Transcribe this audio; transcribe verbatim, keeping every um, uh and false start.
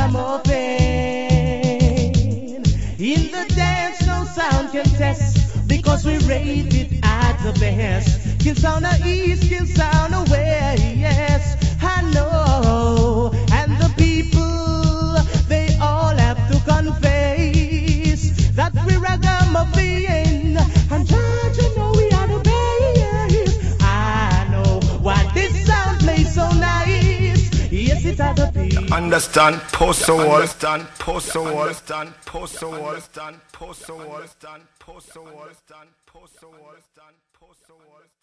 ragamuffin. In the dance, no sound can test, because we rate it at the best. Kill sound a east, kill sound away, yes, I know. And the people, they all have to confess that we ragamuffin, and George, you know we are the best. I know why this sound plays so nice. Yes, it had a beat. Understand, post the wall, understand, post the wall, understand, post the wall, understand, post the wall, understand, post the wall, understand, post the wall, understand, post the wall.